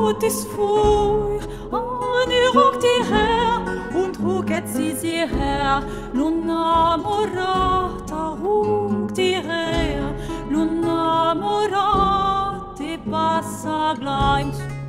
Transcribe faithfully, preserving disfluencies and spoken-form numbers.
Boot ist vor, und ihr ruckt ihr her, und rucket sie sie her, l'unnamorata ruckt ihr her, l'unnamorata passa gleich